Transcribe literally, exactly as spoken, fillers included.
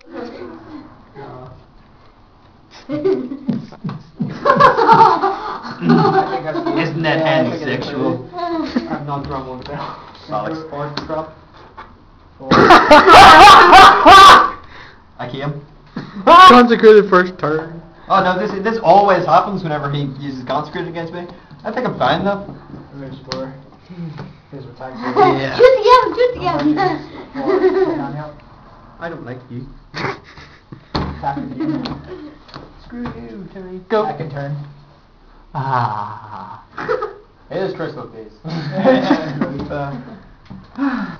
Isn't that hand sexual? I'm not drawn one bell. Alex. Four drop. I came. Consecrated first turn. Oh no, this this always happens whenever he uses consecrated against me. I think I'm fine though. There's four. Here's attack. Yeah. Shoot again, shoot again. I don't like you. Attack again. Screw you, Terry. Go. Second turn. Ah. It is crystal, please.